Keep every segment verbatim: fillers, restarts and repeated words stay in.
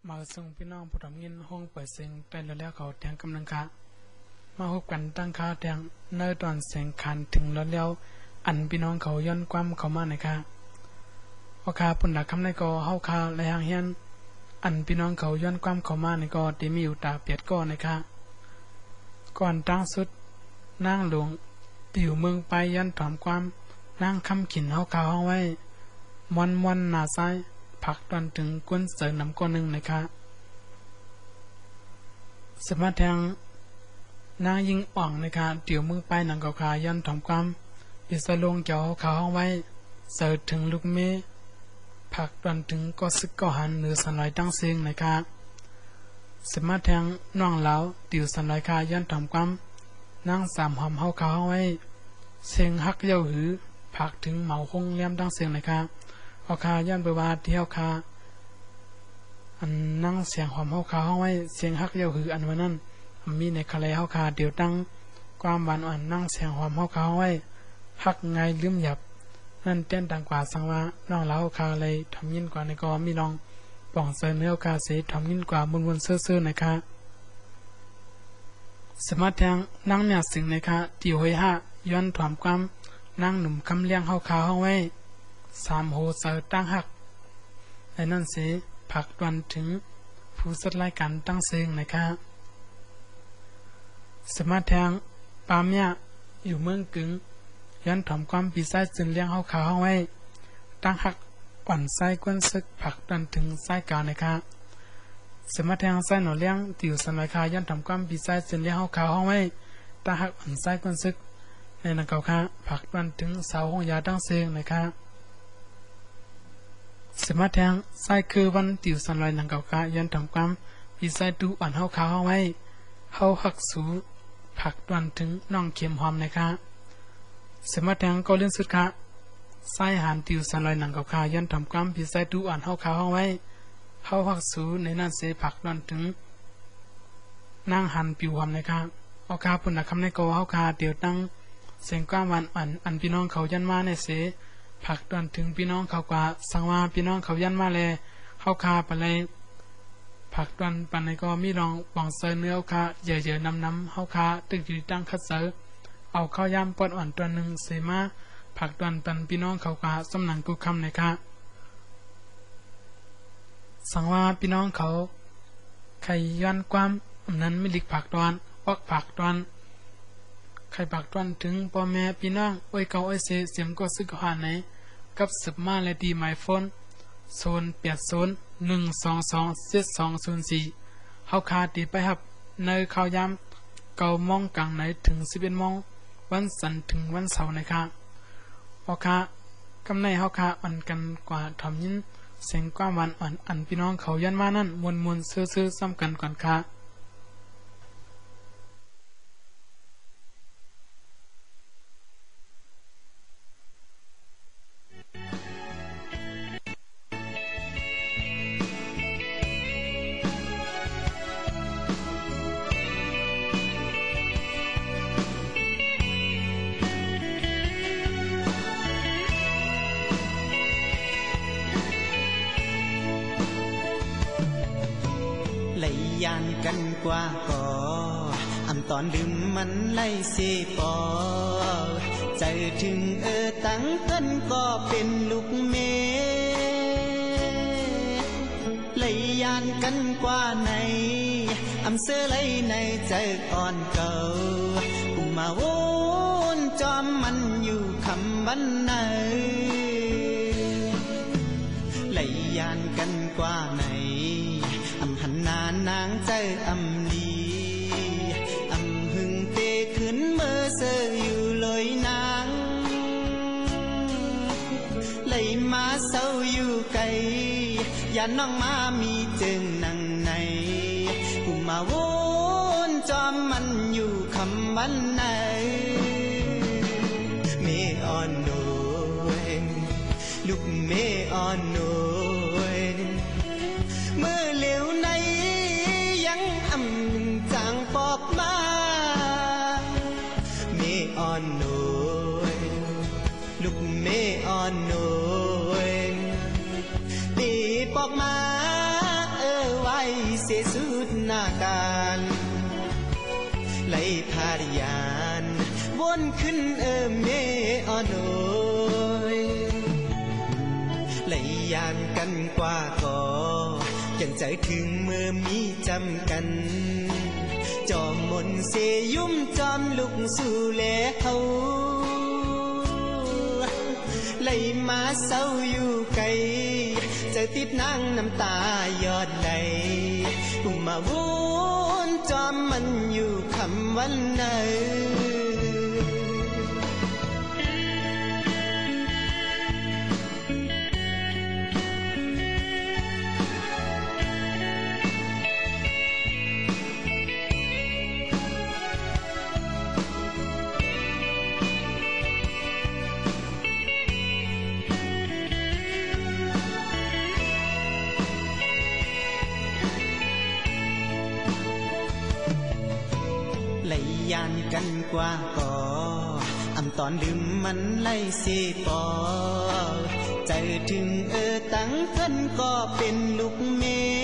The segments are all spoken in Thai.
มาส่งพี่น้องผู้ทำเงินห้องเปิดเสียงแต่แล้วแล้วเขาแทงกำลังคามาพบกันตั้งค่าแทงเนื้อตอนเสียงคันถึงแล้วแล้วอันพี่น้องเขาย้อนความเข้ามาในค่ะโอคาปุ่นดักคำในกอเฮาคาและหางเฮียนอันพี่น้องเขาย้อนความเข้ามาในกอที่มีอยู่ตาเปียดก้อนในค่ะก่อนตั้งสุดนั่งหลวงปิวเมืองไปยันถอมความนั่งคำขินเฮาคาห้องไว้มอนมอนหนาซ้ายผักตอนถึงก้นเสริมน้ำก้อนหนึ่งนะคะสมาแทงนางยิงอ่องนะคะเตี่ยวมือไปหนังเกาขายันถอมความอิสลงเจ้าเขาห้องไว้เสริมถึงลูกเมผักตอนถึงก็ซึกก็หันหรือสันลอยตั้งเสียงนะคะสมาแทงน้องเหลาเตี่ยวสันลอยคายันถอมความนางสามหอมเฮาเขาห้องไว้เสียงฮักเย้าหือผักถึงเหมาคงเลี้ยมตั้งเสียงนะคะเอาคาย้อนไปว่าที่เฮาคาอันนั่งเสียงหอมเฮาคาห้องไว้เสียงฮักเย้าหืออันวันนั้นมีในคาเลเฮาคาเดียวตั้งความหวานอ่อนนั่งเสียงหอมเฮาคาห้องไว้ฮักไงลืมหยับนั่นเต้นต่างกว่าสังว่าน้องเล้าคาเลยทำยินกว่าในกอมีลองป่องเซินเฮาคาเสทำยินกว่ามุนมุนเซื่อๆนะคะสมาแทงนั่งเนี่ยสิ่งนะคะที่หอยห้าย้อนถอมความนั่งหนุ่มคำเลี้ยงเฮาคาห้องไว้สามโหเสอตั้งหักในนั่นเสผักวันถึงผู้สัดรายการตั้งเสียงนะคะสมาแทงปามเนี่ยอยู่เมืองกึ่งย้อนถอมความปีไส้จึงเลี้ยงเฮาคาห้องไว้ตั้งหักอ่อนไส้ก้นซึกผักวันถึงไส้กานะคะสมาแทงไส้หน่อเลี้ยงติวสันไว้คาย้อนถอมความปีไส้จึงเลี้ยงเฮาคาห้องไว้ตั้งหักอ่อนไส้ก้นซึกในนังเก่าค่ะผักวันถึงเสาห้องยาตั้งเสียงนะคะสมาแทงไส้คือวันติวสันลอยนังเก่าค่ะยันทำความปีไส้ดูอ่อนเฮาขาวไว้เฮาหักสูผักวันถึงน้องเข็มหอมนะคะสมาแทงก็เลื่อนสุดค่ะไส้หานติวสันลอยนังเก่าค่ะยันทำความปีไส้ดูอ่อนเฮาขาวไว้เฮาหักสูในนั้นเสผักวันถึงนั่งหันปิวหอมนะคะเอาคาปุ่นนักคำในกอเฮาคาเดียวตั้งเสียงก้ามวันอ่อนอันพี่น้องเขายันมาในเสผักตอนถึงพี่น้องเขากว่าสังว่าพี่น้องเขายันมาแลเข้าคาไปเลยผักตอนปันในก็มีรองปองเซอร์เนื้อคาเยอะๆน้ำน้ำเข้าคาตึกอยู่ตั้งคัดเซอร์เอาข้าวยำปอนอ่อนตัวหนึ่งเสมาผักตอนปันพี่น้องเขากว่าสำนังกุคำในค่ะสังว่าพี่น้องเขาใครย้อนความนั้นไม่หลีกผักตอนออกผักตอนใครปักตอนถึงพ่อแม่พี่น้องโอ้ยเก่าโอ้ยเสียเสียงก็ซึกหาไหนกับสืบมาและดีไมโฟนโซนเปียดโซนหนึ่งสองสองเจ็ดสองศูนย์สี่เฮาคาตีไปครับในข้าวยำเก่ามองกลางไหนถึงสิบเอ็ดมองวันสันถึงวันเสาร์นะคะเฮาคากำในเฮาคาอ่อนกันกว่าทำยินเสียงความหวานอ่อนอันพี่น้องเขายันมานั่นมวลมวลซื่อๆซ้ำกันก่อนค่ะยานกันกว่าก่ออำตอนดื่มมันไล่เสปอใจถึงเออตั้งเอิ้นก็เป็นลูกเมเลยยานกันกว่าไหนอำเสื้อไหลในใจอ่อนเก่าอุ้มมาวนจอมมันอยู่คำวันไหนเลยยานกันกว่าไหนอำหันนานนางใจอำลีอำหึงเตขึ้นเมื่อเสืออยู่ลอยนางเลยมาเศร้าอยู่ไกลอย่าน้องมามีเจิงนั่งในกูมาวนจอมมันอยู่คำวันไหนเมอ่อนโนยลูกเมอ่อนโนยเมื่อเหลียวในยังอำจางปอบมาเมอ่อนโนยลูกเมอ่อนโนยตีปอบมาเออไว้เสสุดหน้าการไหลพาดยานวนขึ้นเออเมออนโอยไหลยานกันกว่าก็ยังใจถึงเมื่อมีจำกันจอมมนเสยุ่มจอมลุกสู่แลเขาไหลมาเศร้าอยู่ไกลเจอติดนางน้ำตายอดไหลอุ้มมาวนจอมมันอยู่คำวันไหนไหลยานกันกว่าก่ออำตอนลืมมันไล่เสปอใจถึงเออตั้งเพิ่นก็เป็นลูกเม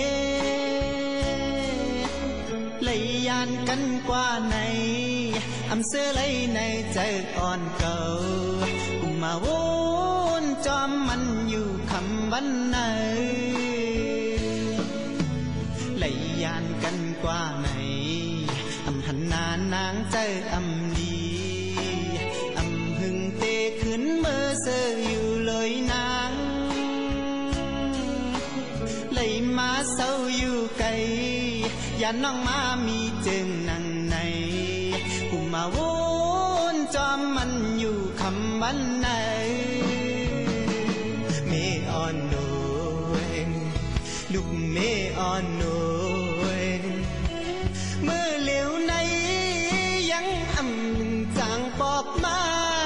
ไหลยานกันกว่าไหนอำเสื้อไหลในใจอ่อนเก่าอุ้มมาวนจอมมันอยู่คำวันไหนไหลยานกันกว่าไหนอำหันนานนางใจอำลีอำหึงเตขึ้นเมื่อเสืออยู่เลยนางไหลมาเศร้าอยู่ไกลอย่าน้องมามีจึงนั่งในกูมาวนจอมมันอยู่คำวันไหนเมอ่อนโนยลูกเมอ่อนโนยเมื่อเหลวในยังอำจางปอกมา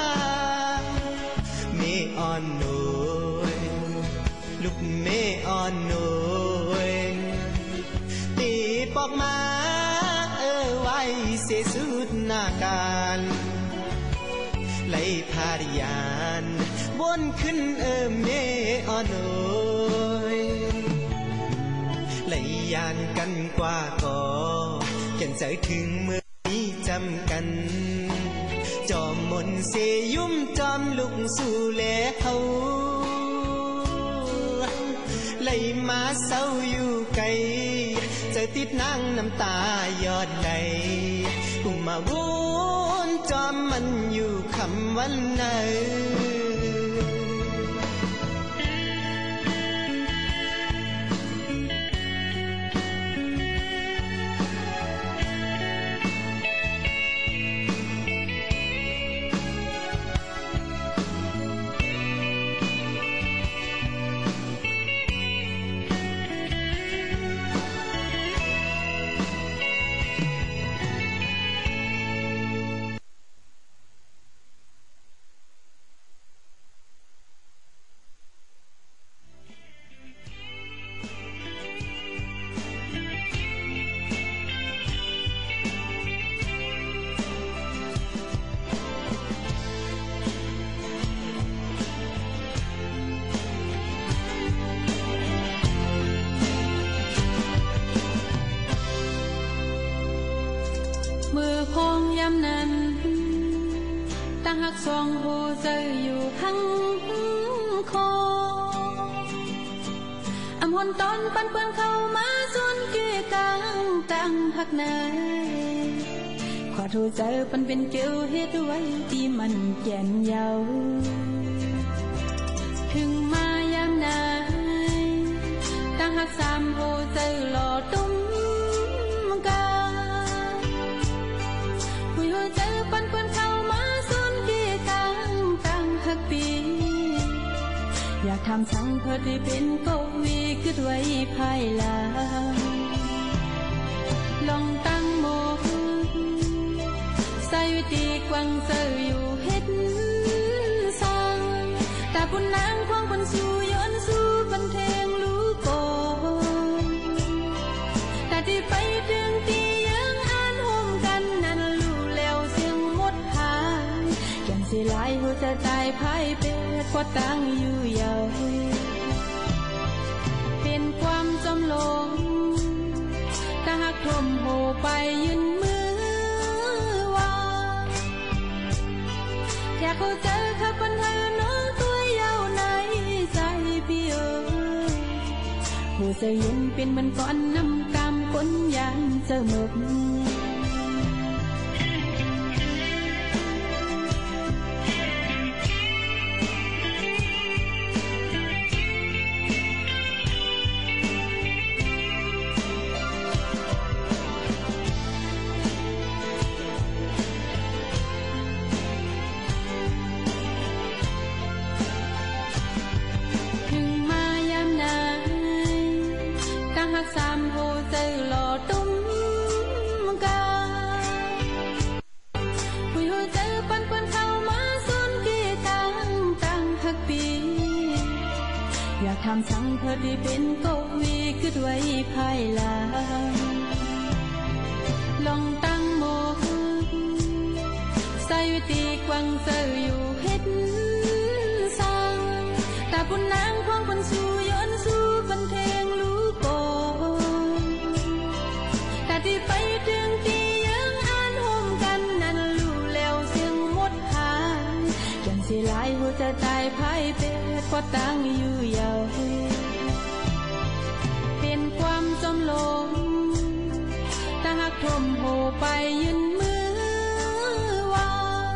เมอ่อนโนยลูกเมอ่อนโนยตีปอกมาเออไว้เสียสุดหน้าการไหลพาดยานวนขึ้นเออเมอ่อนโนยไหลยานกันกว่าก็ยังใจถึงเมื่อมีจำกันจอมมนเสยุ่มจอมลุกสู่แลเขาไหลมาเศร้าอยู่ไกลเจอติดนางน้ำตายอดไหลกุมมาวนจอมมันอยู่คำวันไหนนั้นตั้งหักสองหูใจอยู่ข้างคออำหนตอนปันเปื้อนเข้ามาส่วนเกี่ยกลางตั้งหักไหนขอโทษใจปันเป็นเกี่ยวเหตุไว้ที่มันแก่นยาวถึงมายามไหนตั้งหักสามหูใจหล่อตุ้มกาเจอปันเปื้อนเข้ามาส่วนเกี่ยกลางตั้งหักปีอยากทำสังเพื่อที่เป็นกวีคิดไว้ภายหลังลองตั้งโมใส่วิธีกวังเจออยู่เฮ็ดสร้างแต่ปุ่นนางควงปุ่นสู้ย้อนสู้ปันแทงรู้ก่อนแต่ที่ไปถึงที่ยังอ่านห่มกันนั้นสิหลายหัวใจตายพ่ายเป็ดก็ตั้งอยู่ยาวเป็นความจำลองเสื้อเย็นเป็นเหมือนก้อนน้ำกำก้นยานเจอหมึกสามโหเจอหล่อตุ้มกาผู้โหเจอปันปันเข้ามาส่วนกี่ตังตั้งหักปีอยากทำสังเพื่อที่เป็นกวีคือไว้ภายหลังลองตั้งโมใส่วิตีกวังเจออยู่เฮ็ดสังแต่ปุ่นนางควงคนสู้ย้อนสู้บันเทงลูกโกที่ไปถึงที่ยังอ่านห่มกันนั้นรู้แล้วเสียงหมดหายยังเสียหลายหัวจะตายพ่ายเป็ดพอตั้งอยู่ยาวเป็นความจมลงถ้าหักทมโหไปยืนมือว่า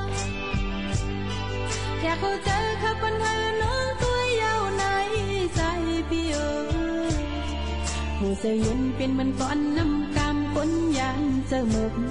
อยากเข้าใจขับคนไทยน้องตัวยาวในใจพี่เอ๋ยหัวเสียเย็นเป็นเหมือนก้อนน้ำกำก้นยานเจอหมึก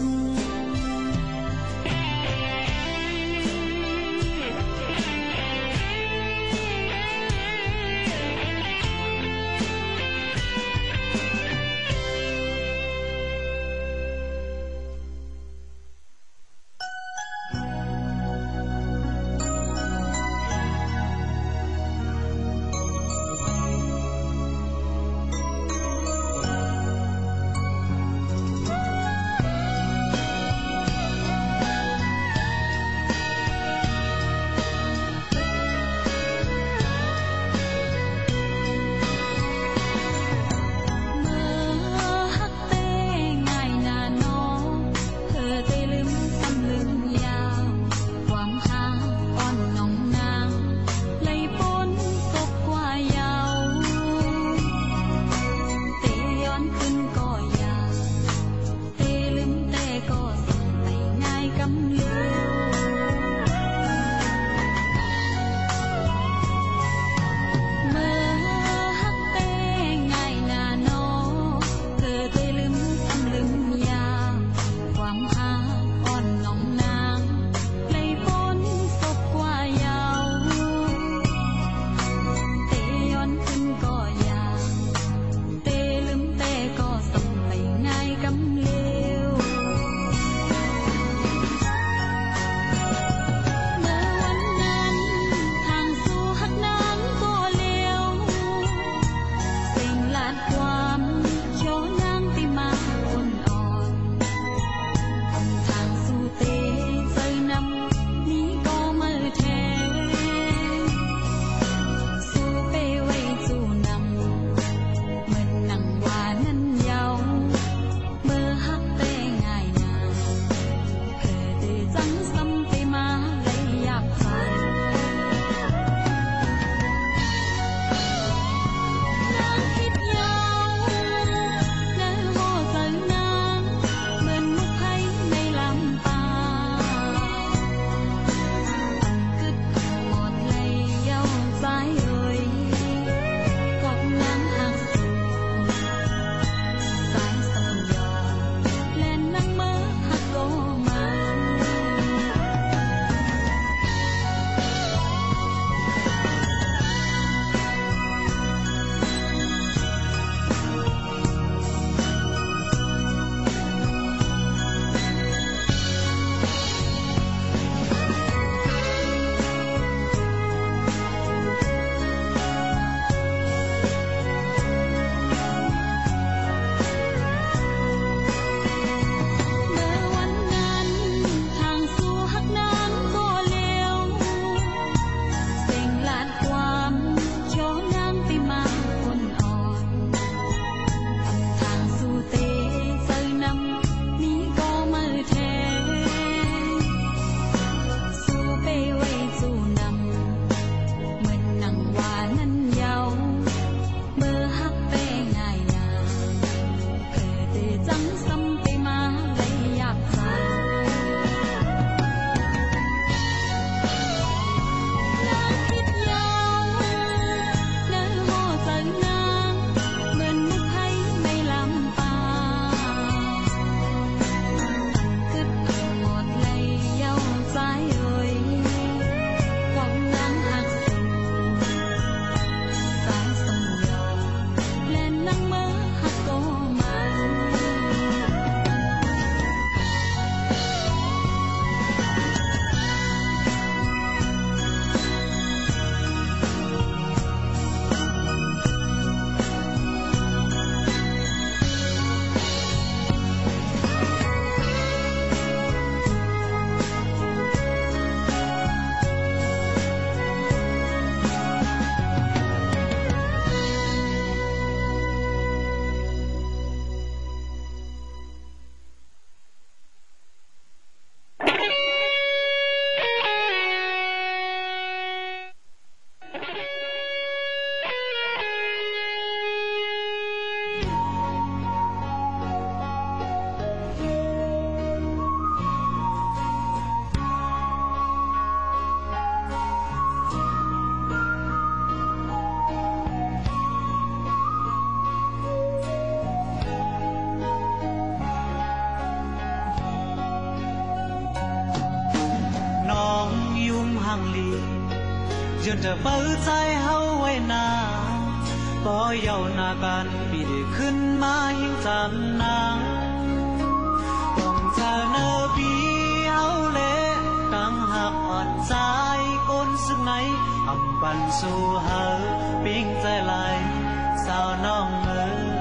จนจะเปิดใจเฮาไว้นาบ่เยาหน้ากันปีได้ขึ้นมายิ่งจำนางต้องเจอเนอปีเฮาเละตั้งหักอ่อนใจก้นสึกไหนอำบันสู่เฮาปิ้งใจไหลสาวน้องเอ๋ย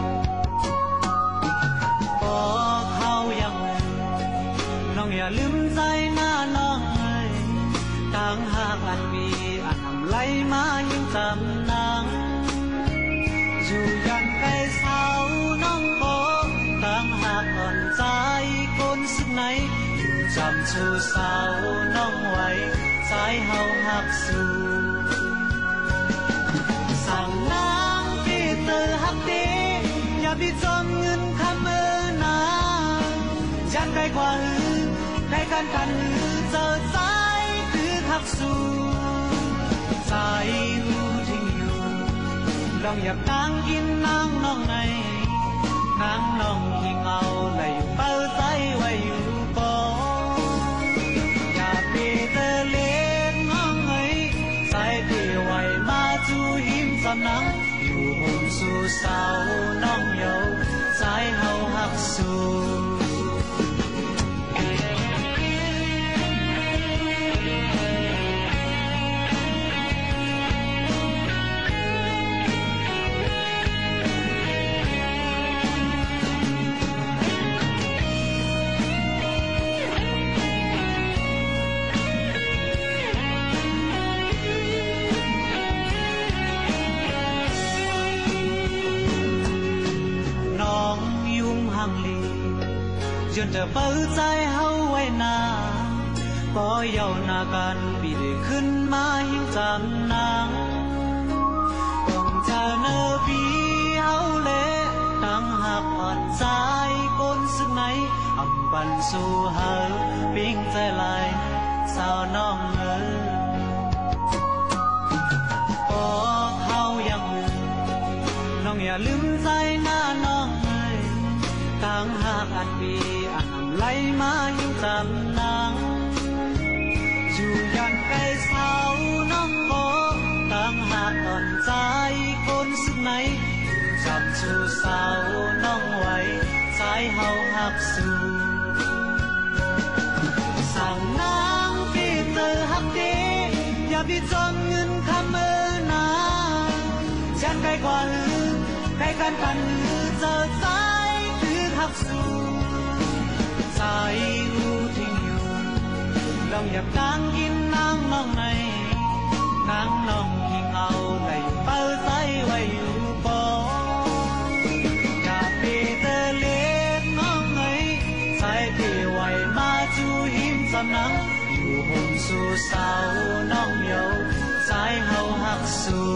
บอกเฮายังน้องอย่าลืมใจหน้าน้องเอ๋ยตั้งหักอันมีอันอำไหลมายิ่งจำนางอยู่ยันใกล้เสาน้องขอตั้งหักอ่อนใจก้นสึกไหนอยู่จำชูเสาน้องไว้ใจเฮาหักสู่สั่งนางที่เธอหักดีอย่าไปจมเงินคำเมื่อนางจันใกล้กว่าหือใกล้กันกันหือเจอใจคือหักสู่ใจหูทิ้งอยู่ลองอย่าตั้งกินนางน้องในนางน้องหิงเอาและอยู่เป้าใจไว้อยู่บ่อย่าไปเตะเล่นน้องเอ้ยใจที่ไว้มาจูหิมสำนังอยู่ห่มสู่เสาน้องเยาใจเฮาหักสู่จนจะเปิดใจเฮาไว้นาบ่เยาหน้ากันปีได้ขึ้นมายิ่งจำนางต้องเจอเนอปีเฮาเละตั้งหักอ่อนใจก้นสึกไหนอำบันสู่เฮาปิ้งใจไหลสาวน้องเอ๋ยบอกเฮายังมือน้องอย่าลืมใจหน้าน้องเอ๋ยตั้งหักอันมีไหลมายิ่งจำนางอยู่ยันใกล้เสาน้องขอตั้งหักอ่อนใจก้นสึกไหนจำชูเสาน้องไว้ใจเฮาหักสู่สั่งนางที่เธอหักดีอย่าไปจมเงินคำเมื่อนางฉันใกล้กว่าหือใกล้กันกันหือเจอใจคือหักสู่ใจหูทิ้งอยู่ลองอย่าตั้งกินนางน้องในนางน้องหิงเอาและอยู่เป้าใจไว้อยู่บ่อย่าไปเตะเล่นน้องเอ๋ยใจที่ไว้มาจูหิมสำนังอยู่ห่มสู่เสาน้องเยาใจเฮาหักสู่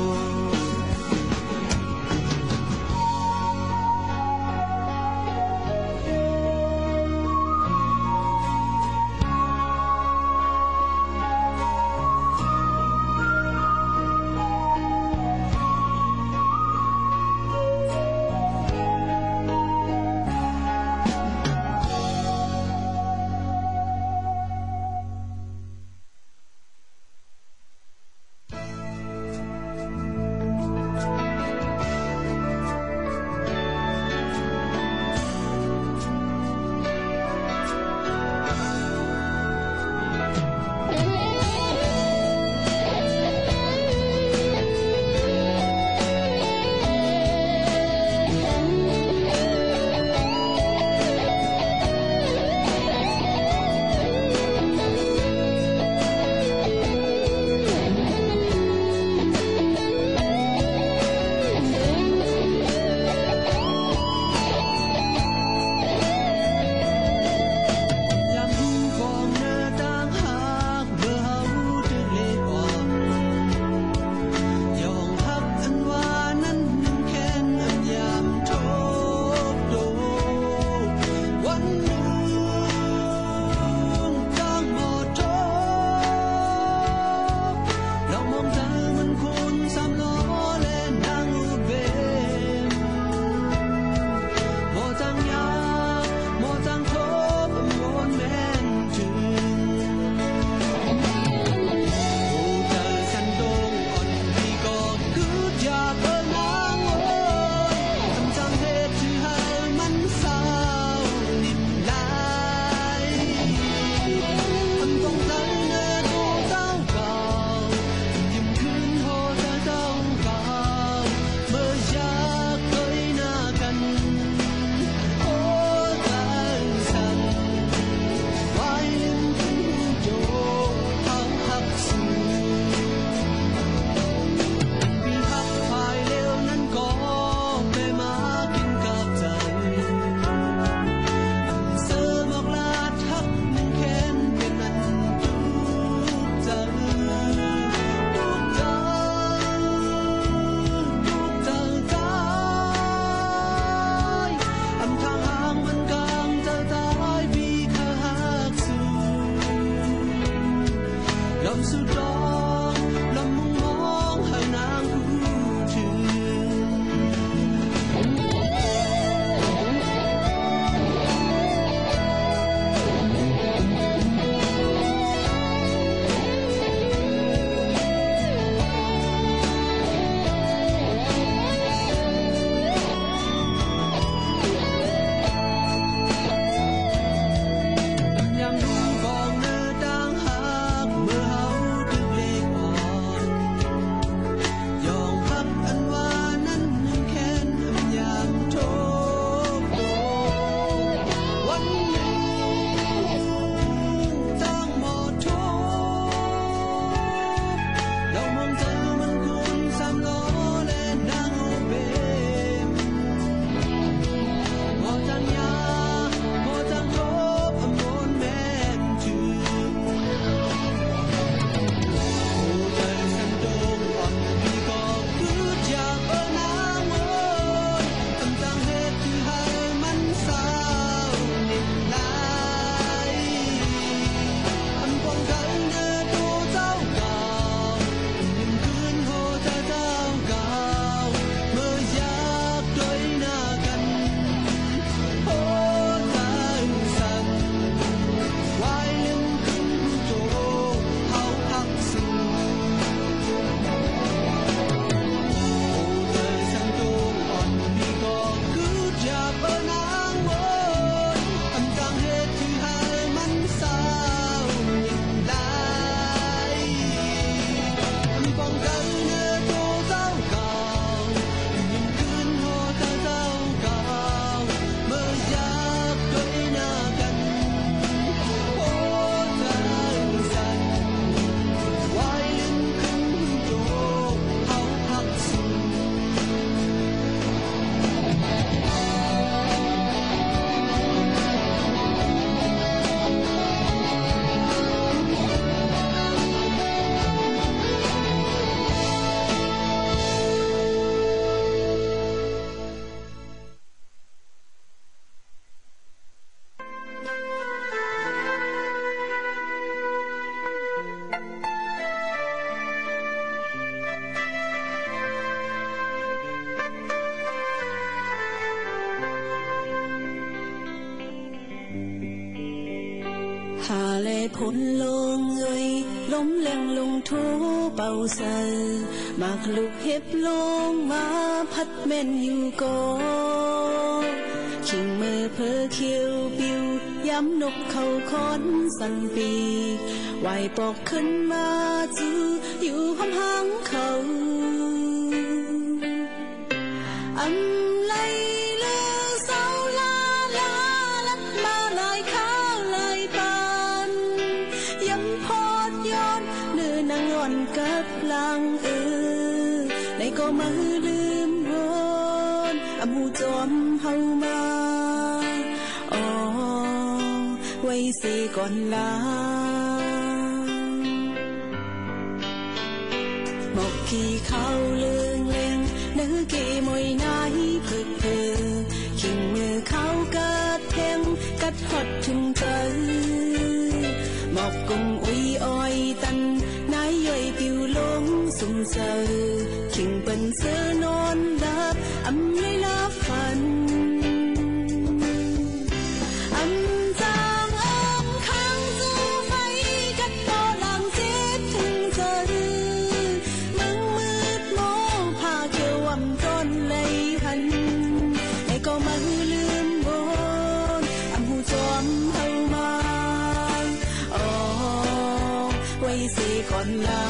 แลผลลงเอ้ยล้มแรงลงทูเป่าใส่มากลูกเห็บลงมาพัดแม่นอยู่ก่อขิงมือเพอเขียวปิวย้ำนกเขาคอนสั่นปีกไหวปอกขึ้นมาจื้ออยู่ห้องหางเขาอำไลเลือเศร้าลาลาลัดมาลายข้าวลายปานย้ำพอดย้อนเนื้อนางอ่อนกับลางเออในก็มือลืมวนอำหูจอมเฮามาอ๋อไว้สิก่อนลาหมอกขี่เข้าเลืองเล่งเนื้อเกมวยนายเพื่อเพื่อขิงมือเข้ากัดแทงกัดหดถึงเจอหมอกกุมอุ้ยอ้อยตันนายย่อยปิวลงสุ่มเซอขิงเป็นเสือนอนหลับอำเลยลาฝันก่อนลา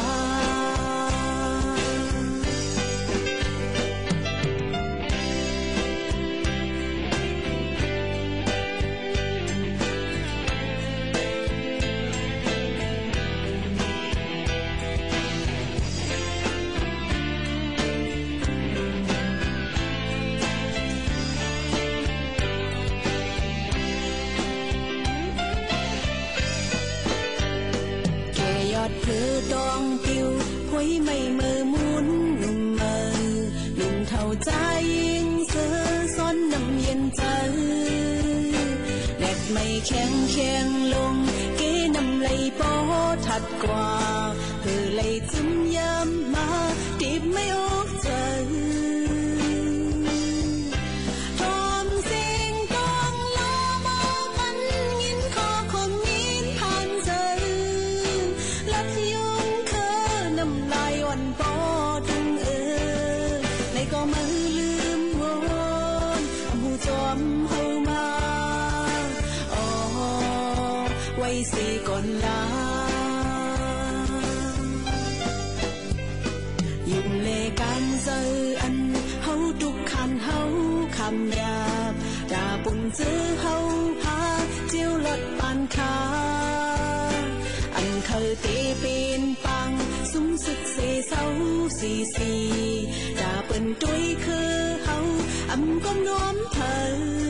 เพื่อดองปิวหวยไม่เมื่อมุนหนุ่มเมื่อหนุ่มเท่าใจยิงเสือซ้อนน้ำเย็นใจแดดไม่แข็งแข็งลงเกน้ำไหลปอถัดกว่าเพื่อไหลจิ้มย้ำมาตีบไม่ออกใจสิก่อนลายิ่งเลกันเจออันเฮาทุกขันเฮาคำหยาบดาปุ่นเจอเฮาพาเจียวลดปานคาอันเคยตีเป็นปังสุ้มสึกเสเศร้าสีสีดาเปิ้นตุ้ยคือเฮาอำก้มน้อมเธอ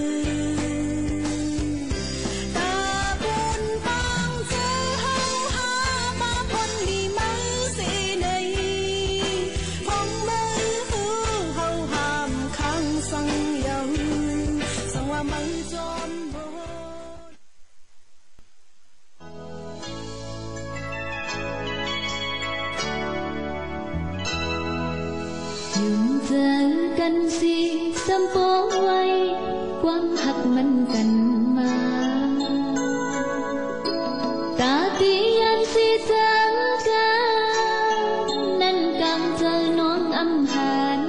เจอกันสิสำโปไว้ความหักมันกันมาตาตียันสิจังกันนั่นกำเจอน้องอำหาน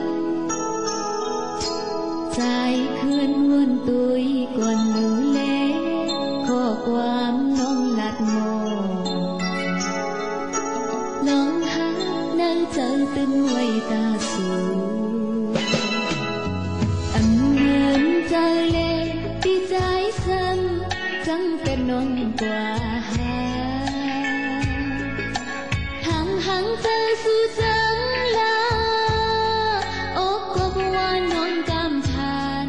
ใจเคลื่อนวนตุยก่อนหนูเล่ข้อความน้องหลัดมองน้องหักนั่งเจอตึงไว้ตาสูจังเป็นน้องกว่าหาทางหังเจอสู่จังลาโอ้ก็บว่าน้องกำทัน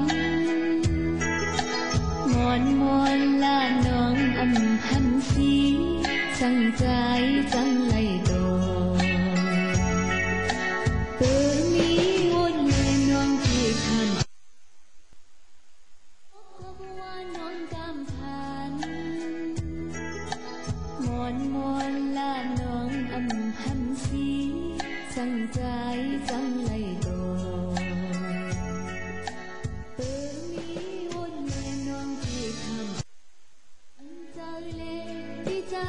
มอนมอนลาน้องอำหันสีจังใจจังไหลโดเปิดนี้วนเลยน้องที่คันมวนลาน้องอำหันสีจังใจจังไหลโดเปิดมีวนแม่น้องที่ทำใจเลที่ใจ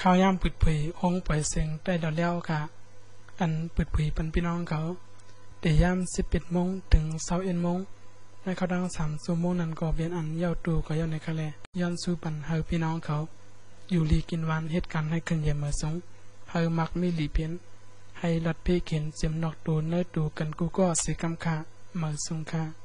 ข้าวยามปึดผุยห้องปล่อยเสียงได้ดอกแล้วค่ะอันปึดผุยปันพี่น้องเขาแต่ยามสิบเอ็ดโมงถึงเช้าเอ็ดโมงในเขาดังสามชั่วโมงนั้นก็เวียนอันเย้าตูก็เย้าในคะแลย้อนสู่ปันเฮาพี่น้องเขาอยู่ลีกินวานเหตุการณ์ให้ขึ้นเยี่ยมเมื่อสงเฮามักมีหลีเพียนให้รัดเพเข็นเสียมนอกตูเนื้อตูกันกูก็สิกำค่าเมื่อสงค่ะ